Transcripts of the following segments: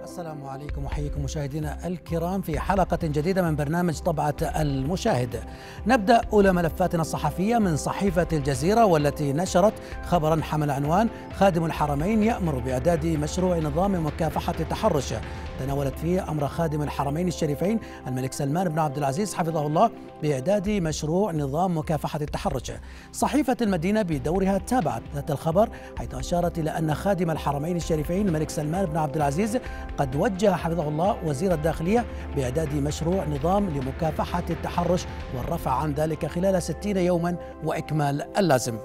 السلام عليكم وحييكم مشاهدينا الكرام في حلقة جديدة من برنامج طبعة المشاهد. نبدأ أولى ملفاتنا الصحفية من صحيفة الجزيرة، والتي نشرت خبرا حمل عنوان خادم الحرمين يأمر بإعداد مشروع نظام مكافحة التحرش. تناولت فيه أمر خادم الحرمين الشريفين الملك سلمان بن عبد العزيز حفظه الله بإعداد مشروع نظام مكافحة التحرش. صحيفة المدينة بدورها تابعت ذات الخبر، حيث أشارت إلى أن خادم الحرمين الشريفين الملك سلمان بن عبد العزيز قد وجه حفظه الله وزير الداخلية بإعداد مشروع نظام لمكافحة التحرش والرفع عن ذلك خلال 60 يوما وإكمال اللازم.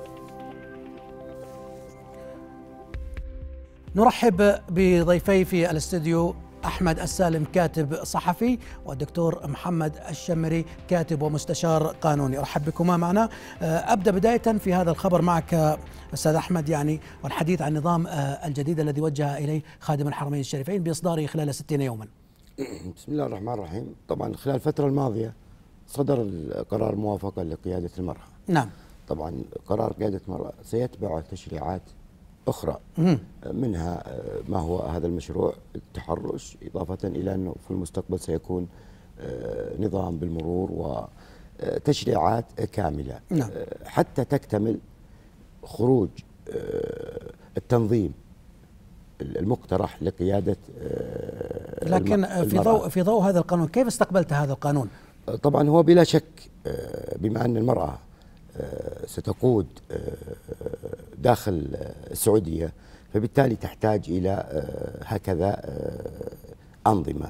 نرحب بضيفي في الاستوديو أحمد السالم كاتب صحفي، والدكتور محمد الشمري كاتب ومستشار قانوني. أرحب بكما معنا. أبدأ بداية في هذا الخبر معك أستاذ أحمد، والحديث عن النظام الجديد الذي وجه إليه خادم الحرمين الشريفين بإصداره خلال 60 يوما. بسم الله الرحمن الرحيم. طبعا خلال الفترة الماضية صدر قرار موافقة لقيادة المرأة. نعم. طبعا قرار قيادة المرأة سيتبع تشريعات أخرى، منها ما هو هذا المشروع التحرش، إضافة إلى أنه في المستقبل سيكون نظام بالمرور وتشريعات كاملة. نعم. حتى تكتمل خروج التنظيم المقترح لقيادة لكن في ضوء هذا القانون، كيف استقبلت هذا القانون؟ طبعا هو بلا شك، بما أن المرأة ستقود داخل السعودية، فبالتالي تحتاج إلى هكذا أنظمة.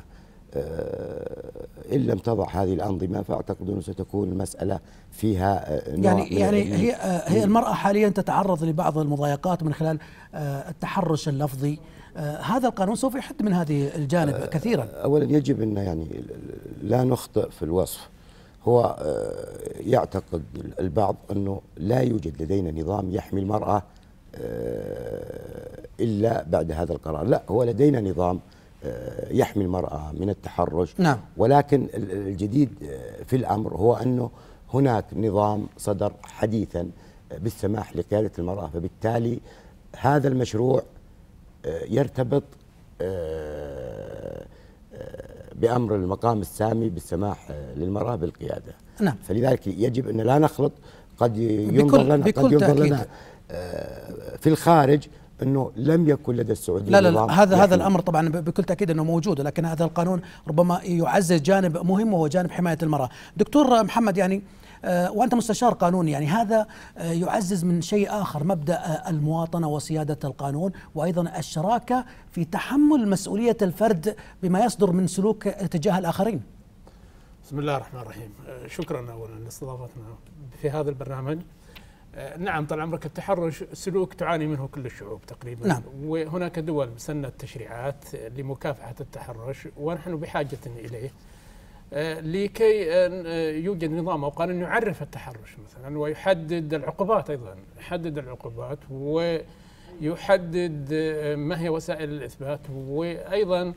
إن لم تضع هذه الأنظمة فأعتقد أنه ستكون المسألة فيها يعني هي المرأة حاليا تتعرض لبعض المضايقات من خلال التحرش اللفظي. هذا القانون سوف يحد من هذه الجانب كثيرا. أولا يجب أن يعني لا نخطئ في الوصف. هو يعتقد البعض أنه لا يوجد لدينا نظام يحمي المرأة إلا بعد هذا القرار. لا، هو لدينا نظام يحمي المرأة من التحرش. نعم. ولكن الجديد في الأمر هو أنه هناك نظام صدر حديثا بالسماح لقيادة المرأة، فبالتالي هذا المشروع يرتبط بأمر المقام السامي بالسماح للمرأة بالقيادة. نعم. فلذلك يجب أن لا نخلط. قد ينظر لنا في الخارج أنه لم يكن لدى السعودية لا هذا الأمر طبعا بكل تأكيد أنه موجود، لكن هذا القانون ربما يعزز جانب مهم وهو جانب حماية المرأة. دكتور محمد، وأنت مستشار قانوني، هذا يعزز من شيء آخر، مبدأ المواطنة وسيادة القانون، وأيضا الشراكة في تحمل مسؤولية الفرد بما يصدر من سلوك تجاه الآخرين. بسم الله الرحمن الرحيم. شكرا أولا لاستضافتنا في هذا البرنامج. نعم، طال عمرك التحرش سلوك تعاني منه كل الشعوب تقريبا. نعم. وهناك دول سنت تشريعات لمكافحة التحرش، ونحن بحاجة إليه لكي يوجد نظام أو قانون يعرف التحرش مثلا، ويحدد العقوبات، أيضا يحدد العقوبات ويحدد ما هي وسائل الإثبات، وأيضا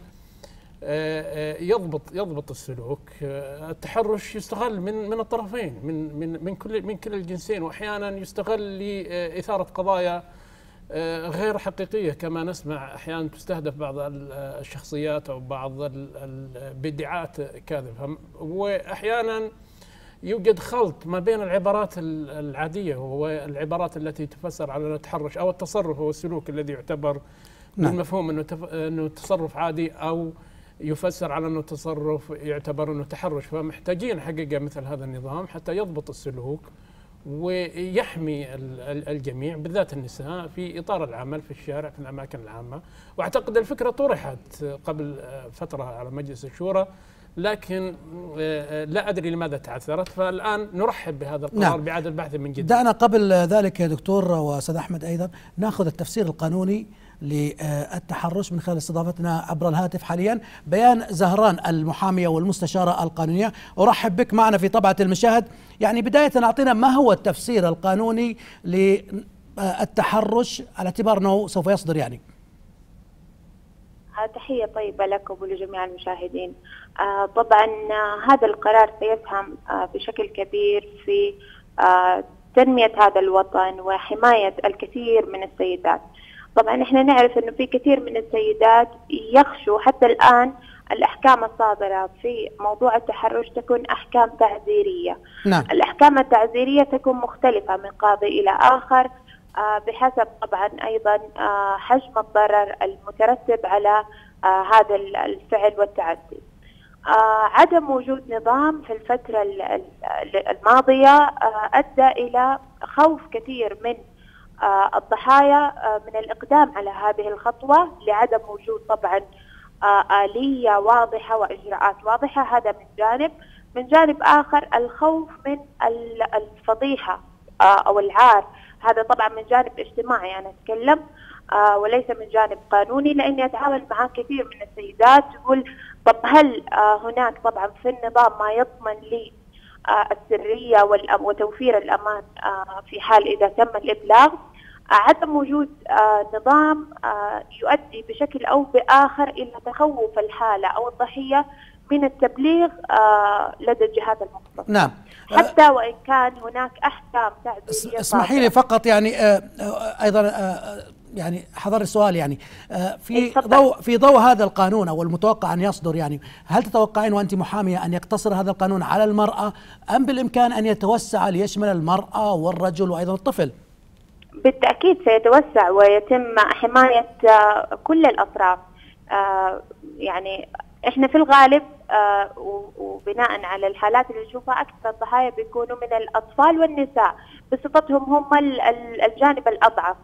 يضبط السلوك. التحرش يستغل من الطرفين، من كل الجنسين، واحيانا يستغل لإثارة قضايا غير حقيقية، كما نسمع احيانا تستهدف بعض الشخصيات او بعض بادعاءات كاذبة، واحيانا يوجد خلط ما بين العبارات العادية والعبارات التي تفسر على التحرش او التصرف او السلوك الذي يعتبر بالمفهوم انه تصرف عادي، او يفسر على أنه تصرف يعتبر أنه تحرش. فمحتاجين حقيقة مثل هذا النظام حتى يضبط السلوك ويحمي الجميع، بالذات النساء، في إطار العمل في الشارع في الأماكن العامة. وأعتقد الفكرة طرحت قبل فترة على مجلس الشورى، لكن لا أدري لماذا تعثرت. فالآن نرحب بهذا القرار. نعم. بإعادة البحث من جديد. دعنا قبل ذلك يا دكتور وأستاذ أحمد أيضا نأخذ التفسير القانوني للتحرش من خلال استضافتنا عبر الهاتف حاليا بيان زهران المحامية والمستشارة القانونية. أرحب بك معنا في طبعة المشاهد. بداية أعطينا ما هو التفسير القانوني للتحرش على اعتبار أنه سوف يصدر. تحية طيبة لكم ولجميع المشاهدين. طبعا هذا القرار سيسهم بشكل كبير في تنمية هذا الوطن وحماية الكثير من السيدات. طبعا احنا نعرف انه في كثير من السيدات يخشوا حتى الان الأحكام الصادرة في موضوع التحرش تكون أحكام تعزيرية. نعم. الأحكام التعزيرية تكون مختلفة من قاضي إلى آخر بحسب طبعا أيضا حجم الضرر المترتب على هذا الفعل والتعدي. عدم وجود نظام في الفترة الماضية أدى إلى خوف كثير من الضحايا من الإقدام على هذه الخطوة لعدم وجود طبعا آلية واضحة وإجراءات واضحة. هذا من جانب. من جانب آخر الخوف من الفضيحة أو العار، هذا طبعا من جانب اجتماعي أنا أتكلم وليس من جانب قانوني، لأني أتعامل مع كثير من السيدات تقول طب هل هناك طبعا في النظام ما يضمن لي السرية وتوفير الأمان في حال إذا تم الإبلاغ؟ عدم وجود نظام يؤدي بشكل أو بآخر إلى تخوف الحالة أو الضحية من التبليغ لدى الجهات المختصة. نعم. حتى وإن كان هناك أحكام تعزيرية. اسمحي لي فقط يعني أيضا يعني حضر السؤال يعني في ضوء هذا القانون أو المتوقع أن يصدر، يعني هل تتوقعين وأنت محامية أن يقتصر هذا القانون على المرأة أم بالإمكان أن يتوسع ليشمل المرأة والرجل وأيضا الطفل؟ بالتأكيد سيتوسع ويتم حماية كل الأطراف. يعني إحنا في الغالب وبناء على الحالات اللي نشوفها أكثر الضحايا بيكونوا من الأطفال والنساء بصفتهم هم الجانب الأضعف.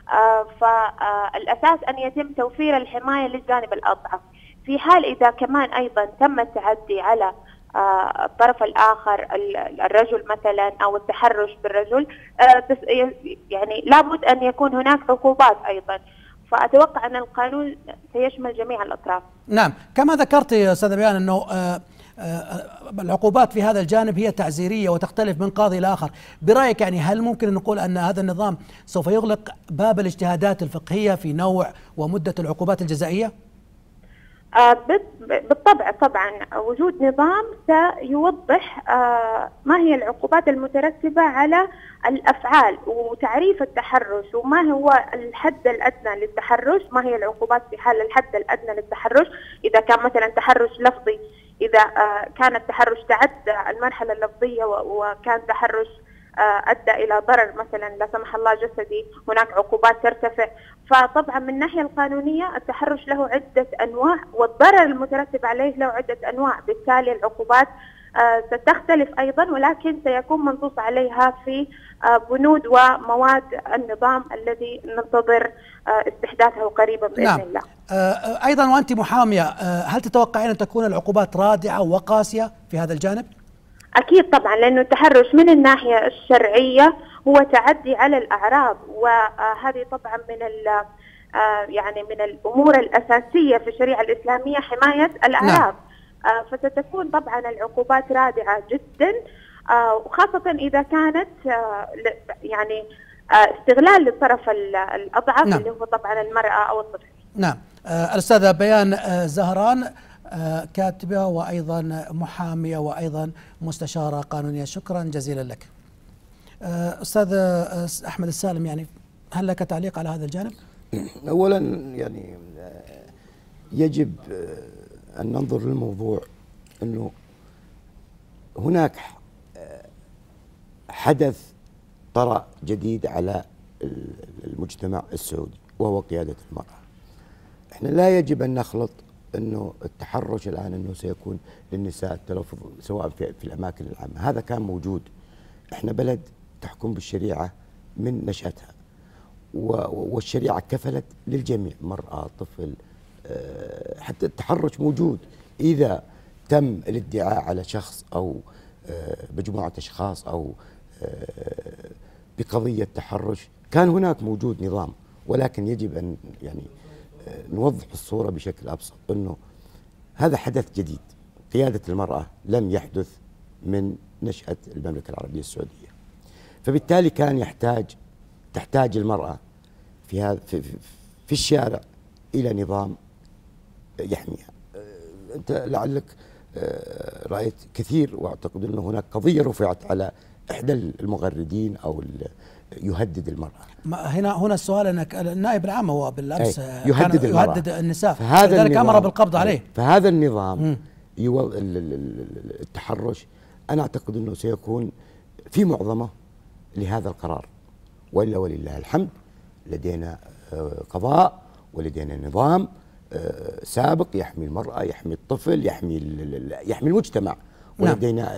فالأساس أن يتم توفير الحماية للجانب الأضعف. في حال إذا كمان أيضا تم التعدي على الطرف الآخر الرجل مثلا أو التحرش بالرجل، يعني لابد أن يكون هناك عقوبات أيضا. فأتوقع أن القانون سيشمل جميع الأطراف. نعم، كما ذكرت يا أستاذة بيان أنه العقوبات في هذا الجانب هي تعزيرية وتختلف من قاضي لآخر. برأيك يعني هل ممكن أن نقول أن هذا النظام سوف يغلق باب الاجتهادات الفقهية في نوع ومدة العقوبات الجزائية؟ بالطبع طبعا وجود نظام سيوضح ما هي العقوبات المترتبة على الأفعال وتعريف التحرش وما هو الحد الأدنى للتحرش، ما هي العقوبات في حال الحد الأدنى للتحرش إذا كان مثلا تحرش لفظي، إذا كان التحرش تعدى المرحلة اللفظية وكان تحرش أدى إلى ضرر مثلا لا سمح الله جسدي، هناك عقوبات ترتفع. فطبعا من الناحية القانونية التحرش له عدة أنواع والضرر المترتب عليه له عدة أنواع، بالتالي العقوبات ستختلف أيضا ولكن سيكون منصوص عليها في بنود ومواد النظام الذي ننتظر استحداثه قريبا بإذن نعم. الله. أيضا وأنت محامية، هل تتوقعين أن تكون العقوبات رادعة وقاسية في هذا الجانب؟ أكيد طبعا، لأنه التحرش من الناحية الشرعية هو تعدي على الأعراض، وهذه طبعا يعني من الأمور الأساسية في الشريعة الإسلامية حماية الأعراض. فستكون طبعا العقوبات رادعة جدا، وخاصة إذا كانت يعني استغلال للطرف الأضعف. نعم. اللي هو طبعا المرأة أو الطفل. نعم. الأستاذة بيان زهران، كاتبة وأيضا محامية وأيضا مستشارة قانونية، شكرا جزيلا لك. أستاذ أحمد السالم، يعني هل لك تعليق على هذا الجانب؟ أولا يعني يجب أن ننظر للموضوع أنه هناك حدث طرأ جديد على المجتمع السعودي وهو قيادة المرأة. احنا لا يجب أن نخلط أنه التحرش الآن أنه سيكون للنساء التلفظ سواء في الأماكن العامة، هذا كان موجود. احنا بلد تحكم بالشريعة من نشأتها، والشريعة كفلت للجميع، مرأة طفل، حتى التحرش موجود. إذا تم الادعاء على شخص أو مجموعة أشخاص أو بقضية تحرش كان هناك موجود نظام، ولكن يجب أن يعني نوضح الصورة بشكل أبسط أنه هذا حدث جديد. قيادة المرأة لم يحدث من نشأة المملكة العربية السعودية، فبالتالي كان تحتاج المرأة في الشارع إلى نظام يحميها. أنت لعلك رأيت كثير، وأعتقد أنه هناك قضية رفعت على إحدى المغردين أو يهدد المرأة. هنا السؤال أنك النائب العام هو بالأمس يهدد النساء، فهذا لذلك أمر بالقبض عليه. فهذا النظام التحرش أنا أعتقد أنه سيكون في معظمه لهذا القرار، وإلا ولله الحمد لدينا قضاء ولدينا نظام سابق يحمي المرأة، يحمي الطفل، يحمي المجتمع. ولدينا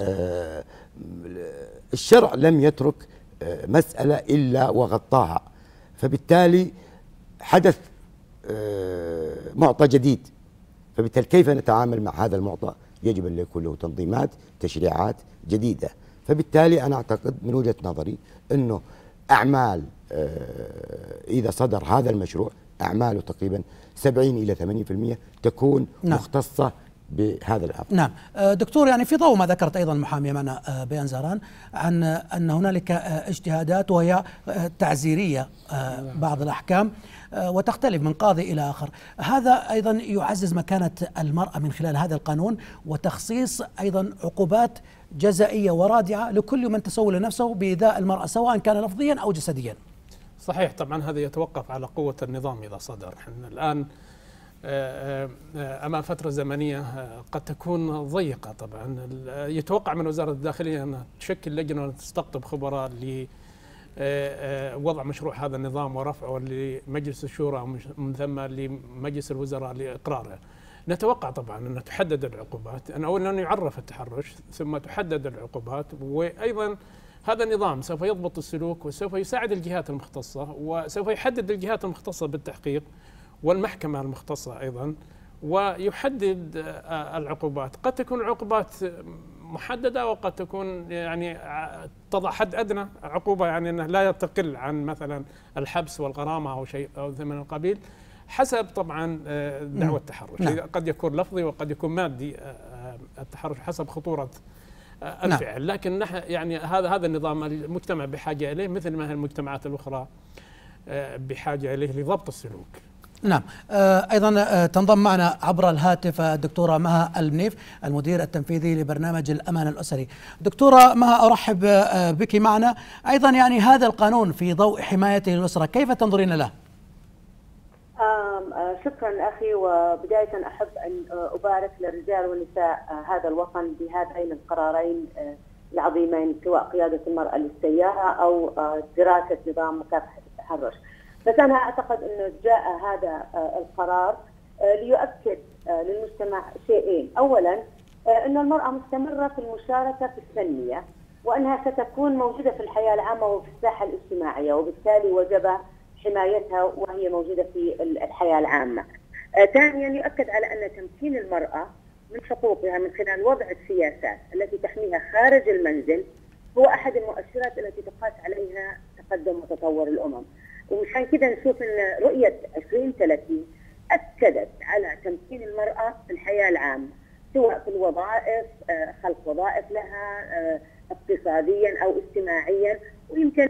الشرع لم يترك مسألة إلا وغطاها، فبالتالي حدث معطى جديد، فبالتالي كيف نتعامل مع هذا المعطى؟ يجب أن يكون له تنظيمات، تشريعات جديدة. فبالتالي أنا أعتقد من وجهة نظري أنه أعمال إذا صدر هذا المشروع أعماله تقريبا 70 إلى 80% تكون مختصة بهذا الأمر. نعم دكتور، يعني في ضوء ما ذكرت أيضا المحامية معنا بيان زهران عن أن هنالك اجتهادات وهي تعزيرية بعض الأحكام وتختلف من قاضي إلى آخر، هذا أيضا يعزز مكانة المرأة من خلال هذا القانون وتخصيص أيضا عقوبات جزائية ورادعة لكل من تسول نفسه بإيذاء المرأة سواء كان لفظيا أو جسديا. صحيح، طبعا هذا يتوقف على قوة النظام إذا صدر. احنا الآن أمام فترة زمنية قد تكون ضيقة. طبعا يتوقع من وزارة الداخلية أن تشكل لجنة وتستقطب خبراء لوضع مشروع هذا النظام ورفعه لمجلس الشورى ومن ثم لمجلس الوزراء لإقراره. نتوقع طبعا أن تحدد العقوبات، أن أولا يعرف التحرش ثم تحدد العقوبات، وأيضا هذا النظام سوف يضبط السلوك وسوف يساعد الجهات المختصة وسوف يحدد الجهات المختصة بالتحقيق والمحكمة المختصة أيضا، ويحدد العقوبات. قد تكون عقوبات محددة وقد تكون يعني تضع حد أدنى عقوبة، يعني أنه لا تقل عن مثلا الحبس والغرامة أو شيء أو من القبيل، حسب طبعا دعوى التحرش. قد يكون لفظي وقد يكون مادي التحرش حسب خطورة الفعل. لكن نحن يعني هذا النظام المجتمع بحاجة إليه مثل ما هي المجتمعات الأخرى بحاجة إليه لضبط السلوك. نعم أيضا تنضم معنا عبر الهاتف الدكتورة مها المنيف المدير التنفيذي لبرنامج الأمان الأسري. دكتورة مها أرحب بك معنا. أيضا يعني هذا القانون في ضوء حمايته للأسرة كيف تنظرين له؟ شكرا أخي، وبداية أحب أن أبارك للرجال والنساء هذا الوطن بهذين القرارين العظيمين، سواء قيادة المرأة للسيارة أو دراسة نظام مكافحة التحرش. بس أنا أعتقد أنه جاء هذا القرار ليؤكد للمجتمع شيئين. أولا أن المرأة مستمرة في المشاركة في التنمية، وأنها ستكون موجودة في الحياة العامة وفي الساحة الاجتماعية، وبالتالي وجب حمايتها وهي موجودة في الحياة العامة. ثانيا يؤكد على أن تمكين المرأة من حقوقها من خلال وضع السياسات التي تحميها خارج المنزل هو أحد المؤشرات التي تقاس عليها تقدم وتطور الأمم. ومشان كده نشوف أن رؤية 2030 أكدت على تمكين المرأة في الحياة العامة، سواء في الوظائف، خلق وظائف لها اقتصاديا أو اجتماعيا. ويمكن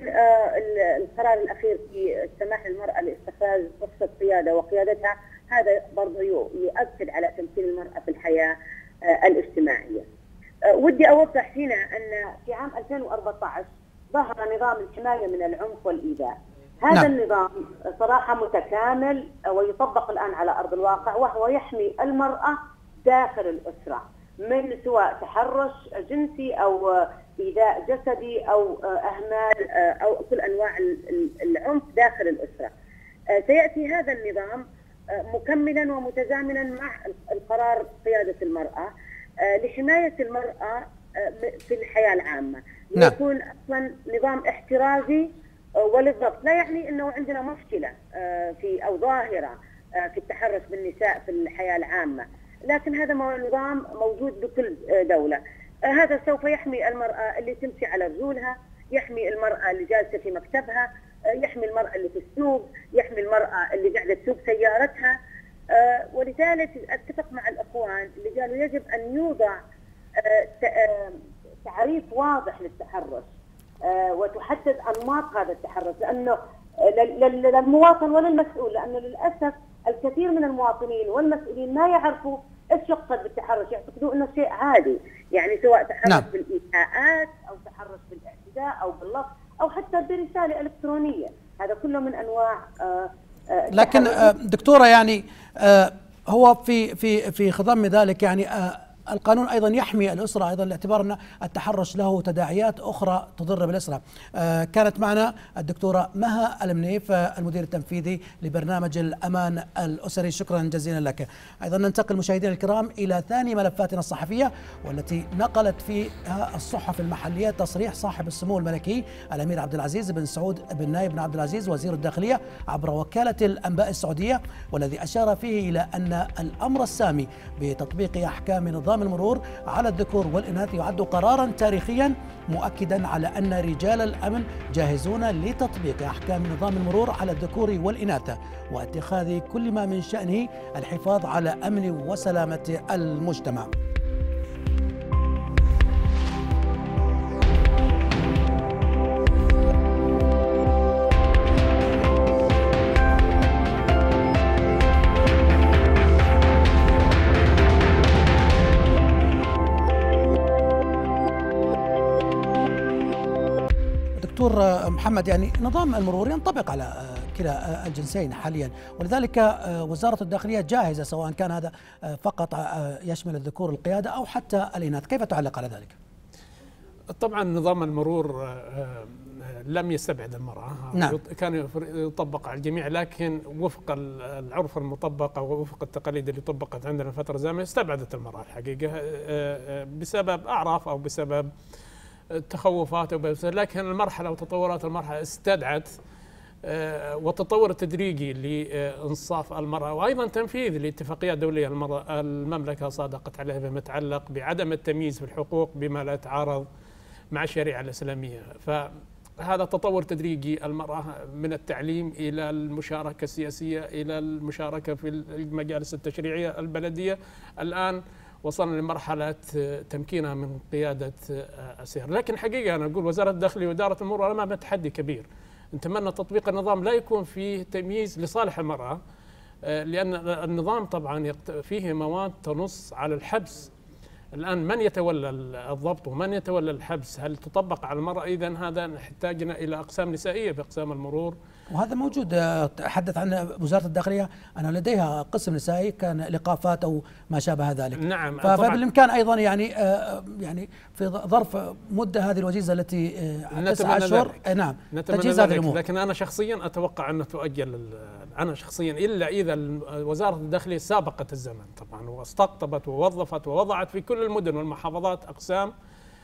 القرار الأخير في السماح للمرأة لاستخراج رخصة قيادة وقيادتها، هذا برضه يؤكد على تمكين المرأة في الحياة الاجتماعية. ودي أوضح هنا أن في عام 2014 ظهر نظام الحماية من العنف والإيذاء. هذا النظام صراحة متكامل ويطبق الآن على أرض الواقع، وهو يحمي المرأة داخل الأسرة من سواء تحرش جنسي أو إيذاء جسدي أو أهمال أو كل أنواع العنف داخل الأسرة. سيأتي هذا النظام مكملا ومتزامنا مع القرار قيادة المرأة لحماية المرأة في الحياة العامة. يكون أصلا نظام احترازي وللضبط. لا يعني أنه عندنا مشكلة في أو ظاهرة في التحرش بالنساء في الحياة العامة، لكن هذا نظام موجود بكل دولة. هذا سوف يحمي المرأة اللي تمشي على رجولها، يحمي المرأة اللي جالسة في مكتبها، يحمي المرأة اللي في السوق، يحمي المرأة اللي قاعدة تسوق سيارتها. ولذلك أتفق مع الأخوان اللي قالوا يجب أن يوضع تعريف واضح للتحرش وتحدد أنماط هذا التحرش، لأنه للمواطن وللمسؤول، لأنه للأسف الكثير من المواطنين والمسؤولين ما يعرفوا ايش يقصد بالتحرش، يعتقدوا انه شيء عادي، يعني سواء تحرش بالإيذاءات او تحرش بالاعتداء بالنداء أو باللفظ أو حتى برسالة إلكترونية. هذا كله من أنواع لكن دكتورة يعني هو في خضم ذلك يعني القانون أيضا يحمي الأسرة أيضا باعتبار أن التحرش له تداعيات أخرى تضر بالأسرة. كانت معنا الدكتورة مها المنيف المدير التنفيذي لبرنامج الأمان الأسري، شكرا جزيلا لك. أيضا ننتقل مشاهدينا الكرام إلى ثاني ملفاتنا الصحفية والتي نقلت فيها الصحف المحلية تصريح صاحب السمو الملكي الأمير عبد العزيز بن سعود بن نايف بن عبد العزيز وزير الداخلية عبر وكالة الأنباء السعودية، والذي أشار فيه إلى أن الأمر السامي بتطبيق أحكام نظام المرور على الذكور والإناث يعد قرارا تاريخيا، مؤكدا على أن رجال الأمن جاهزون لتطبيق أحكام نظام المرور على الذكور والإناث واتخاذ كل ما من شأنه الحفاظ على أمن وسلامة المجتمع. دكتور محمد، يعني نظام المرور ينطبق على كلا الجنسين حاليا، ولذلك وزارة الداخلية جاهزة سواء كان هذا فقط يشمل الذكور القيادة أو حتى الإناث، كيف تعلق على ذلك؟ طبعا نظام المرور لم يستبعد المرأة، نعم. كان يطبق على الجميع، لكن وفق العرف المطبق أو وفق التقاليد اللي طبقت عندنا فترة زمنية استبعدت المرأة الحقيقة بسبب أعراف أو بسبب تخوفات، لكن المرحلة وتطورات المرحلة استدعت والتطور التدريجي لإنصاف المرأة وأيضا تنفيذ لاتفاقيات دولية المملكة صادقت عليها فيما يتعلق بعدم التمييز في الحقوق بما لا يتعارض مع الشريعة الإسلامية. فهذا تطور تدريجي المرأة من التعليم إلى المشاركة السياسية إلى المشاركة في المجالس التشريعية البلدية، الآن وصلنا لمرحلة تمكينها من قيادة السير. لكن حقيقة أنا أقول وزارة الداخلية وإدارة المرور أمام تحدي كبير، نتمنى تطبيق النظام لا يكون فيه تمييز لصالح المرأة، لأن النظام طبعا فيه مواد تنص على الحبس. الآن من يتولى الضبط ومن يتولى الحبس؟ هل تطبق على المرأة؟ إذن هذا نحتاجنا إلى أقسام نسائية في أقسام المرور، وهذا موجود. تحدث عن وزارة الداخلية أن لديها قسم نسائي كان لقافات أو ما شابه ذلك. نعم. فبالإمكان أيضا يعني في ظرف مدة هذه الوجيزة التي 9 أشهر نعم تجهيز هذه الأمور. لكن أنا شخصيا أتوقع أن تؤجل، أنا شخصيا إلا إذا وزارة الداخلية سابقت الزمن طبعا واستقطبت ووظفت ووضعت في كل المدن والمحافظات أقسام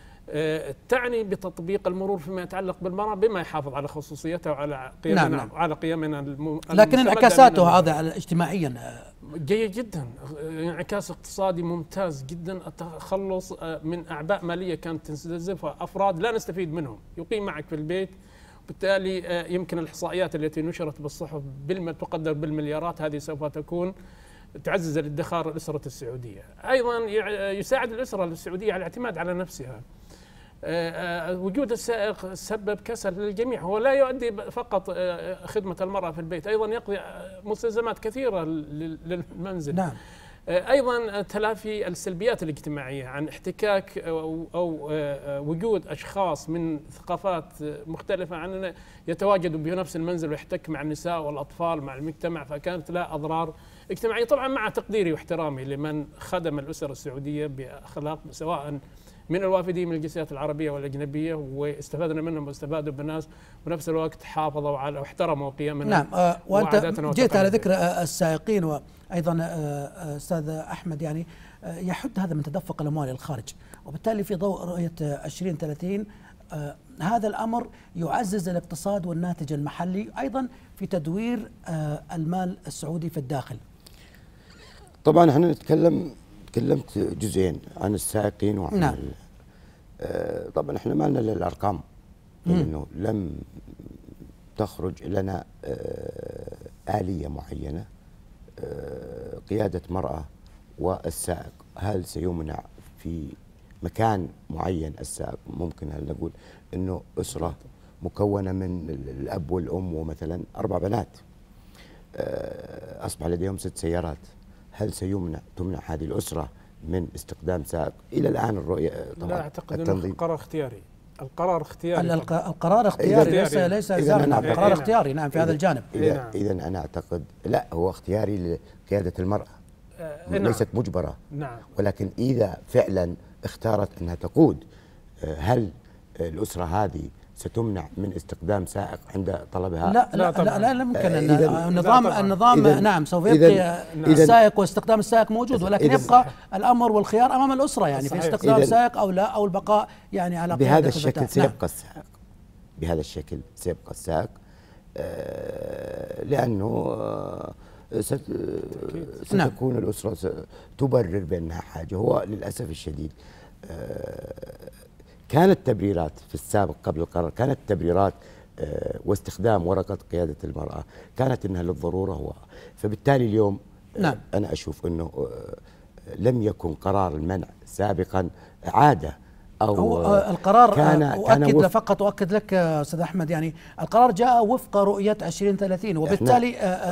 تعني بتطبيق المرور فيما يتعلق بالمرأة بما يحافظ على خصوصيتها وعلى قيمنا. نعم. وعلى قيمنا لكن انعكاساته هذا اجتماعيا جيد جدا، انعكاس اقتصادي ممتاز جدا، التخلص من أعباء مالية كانت تستنزفها أفراد لا نستفيد منهم، يقيم معك في البيت، بالتالي يمكن الإحصائيات التي نشرت بالصحف تقدر بالمليارات، هذه سوف تكون تعزز الادخار الأسرة السعودية. أيضا يساعد الأسرة السعودية على الاعتماد على نفسها. وجود السائق سبب كسل للجميع، هو لا يؤدي فقط خدمة المرأة في البيت، أيضا يقضي مستلزمات كثيرة للمنزل. نعم. أيضا تلافي السلبيات الاجتماعية عن احتكاك أو وجود أشخاص من ثقافات مختلفة عننا يتواجدوا بنفس المنزل ويحتك مع النساء والأطفال مع المجتمع، فكانت لها أضرار اجتماعية. طبعا مع تقديري واحترامي لمن خدم الأسر السعودية بأخلاق سواء من الوافدين من الجنسيات العربية والأجنبية واستفدنا منهم واستفادوا بالناس، ونفس الوقت حافظوا على واحترموا قيمنا. نعم. وأنت جئت على ذكر السائقين، وأيضا أستاذ أحمد يعني يحد هذا من تدفق الأموال الخارج، وبالتالي في ضوء رؤية 2030 هذا الأمر يعزز الاقتصاد والناتج المحلي أيضا في تدوير المال السعودي في الداخل. طبعا احنا تكلمت جزئين عن السائقين وعن نعم. طبعا احنا ما لنا للارقام، لانه لم تخرج لنا آلية معينة قيادة مرأة والسائق. هل سيمنع في مكان معين السائق؟ ممكن هل نقول انه أسرة مكونة من الأب والأم ومثلا 4 بنات أصبح لديهم 6 سيارات، هل تمنع هذه الأسرة من استخدام سائق؟ إلى الآن الرؤية طبعا لا أعتقد أنه قرار اختياري. القرار اختياري. القرار اختياري ليس إلزامي. القرار اختياري نعم في هذا الجانب. إذا أنا أعتقد لا، هو اختياري لقيادة المرأة، ليست مجبرة. نعم. ولكن إذا فعلا اختارت أنها تقود، هل الأسرة هذه ستمنع من استخدام سائق عند طلبها؟ لا يمكن. النظام نعم سوف يبقي السائق واستخدام السائق موجود، ولكن يبقى الأمر والخيار أمام الأسرة، يعني في استخدام سائق أو لا، أو البقاء يعني على بهذا الشكل سيبقى السائق. بهذا الشكل سيبقى السائق، لأنه ستكون الأسرة تبرر بأنها حاجة. هو للأسف الشديد كانت تبريرات في السابق قبل القرار، كانت تبريرات واستخدام ورقة قيادة المرأة كانت إنها للضرورة، فبالتالي اليوم أنا أشوف أنه لم يكن قرار المنع سابقا عادة أو القرار أؤكد لك أستاذ أحمد، يعني القرار جاء وفق رؤية 2030، وبالتالي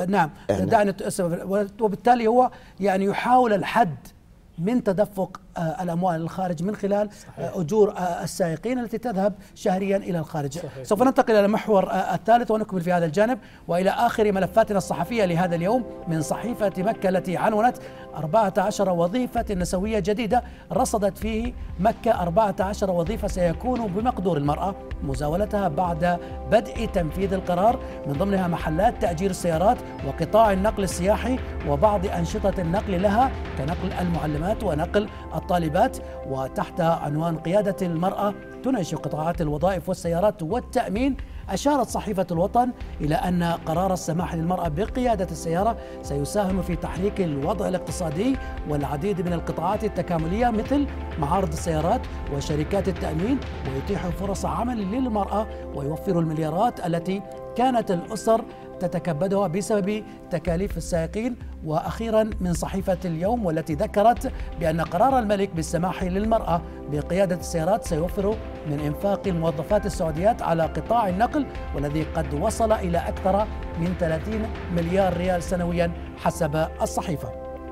وبالتالي هو يعني يحاول الحد من تدفق الأموال الخارج من خلال أجور السائقين التي تذهب شهريا إلى الخارج. سوف ننتقل إلى المحور الثالث ونكمل في هذا الجانب، وإلى آخر ملفاتنا الصحفية لهذا اليوم من صحيفة مكة التي عنونت 14 وظيفة نسوية جديدة رصدت فيه مكة 14 وظيفة سيكون بمقدور المرأة مزاولتها بعد بدء تنفيذ القرار، من ضمنها محلات تأجير السيارات وقطاع النقل السياحي وبعض أنشطة النقل لها كنقل المعلمات ونقل الطالبات. وتحت عنوان قيادة المرأة تنعش قطاعات الوظائف والسيارات والتأمين، أشارت صحيفة الوطن إلى أن قرار السماح للمرأة بقيادة السيارة سيساهم في تحريك الوضع الاقتصادي والعديد من القطاعات التكاملية مثل معارض السيارات وشركات التأمين، ويتيح فرص عمل للمرأة ويوفر المليارات التي كانت الأسر تتكبدها بسبب تكاليف السائقين. وأخيرا من صحيفة اليوم والتي ذكرت بأن قرار الملك بالسماح للمرأة بقيادة السيارات سيوفر من إنفاق الموظفات السعوديات على قطاع النقل، والذي قد وصل إلى أكثر من 30 مليار ريال سنويا حسب الصحيفة.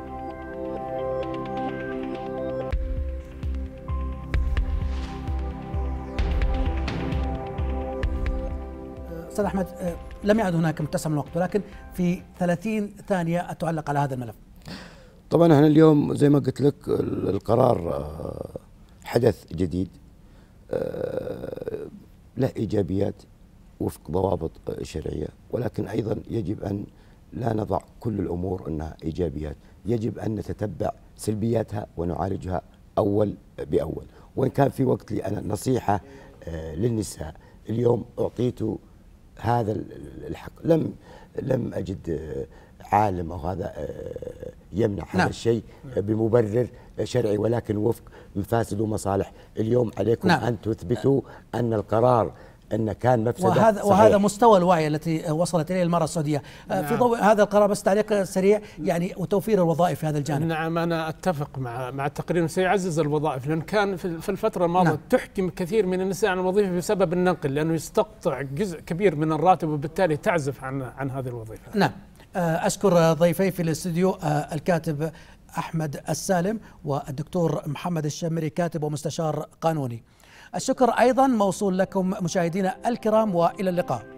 أستاذ أحمد، لم يعد هناك متسع من الوقت، ولكن في 30 ثانية أتعلق على هذا الملف. طبعا احنا اليوم زي ما قلت لك القرار حدث جديد له إيجابيات وفق ضوابط شرعية، ولكن أيضا يجب أن لا نضع كل الأمور أنها إيجابيات، يجب أن نتتبع سلبياتها ونعالجها أول بأول. وإن كان في وقت لي أنا نصيحة للنساء، اليوم أعطيت هذا الحق، لم أجد عالم أو هذا يمنع هذا الشيء بمبرر شرعي، ولكن وفق مفاسد ومصالح. اليوم عليكم أن تثبتوا أن القرار أن كان مفسدة وهذا مستوى الوعي التي وصلت إليه المرأة السعودية. في ضوء هذا القرار بس تعليق سريع يعني وتوفير الوظائف في هذا الجانب. نعم، أنا أتفق مع التقرير، سيعزز الوظائف، لأن كان في الفترة الماضية تحكم كثير من النساء عن الوظيفة بسبب النقل، لأنه يستقطع جزء كبير من الراتب وبالتالي تعزف عن هذه الوظيفة. نعم، أشكر ضيفي في الاستوديو الكاتب أحمد السالم والدكتور محمد الشمري كاتب ومستشار قانوني. الشكر أيضا موصول لكم مشاهدينا الكرام، وإلى اللقاء.